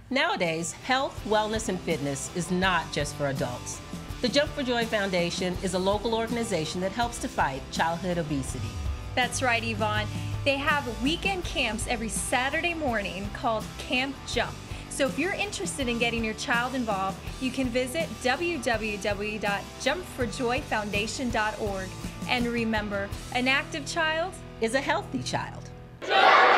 Nowadays, health, wellness, and fitness is not just for adults. The Jump for Joy Foundation is a local organization that helps to fight childhood obesity. That's right, Yvonne. They have weekend camps every Saturday morning called Camp Jump. So if you're interested in getting your child involved, you can visit www.jumpforjoyfoundation.org. And remember, an active child Is a healthy child. Jump!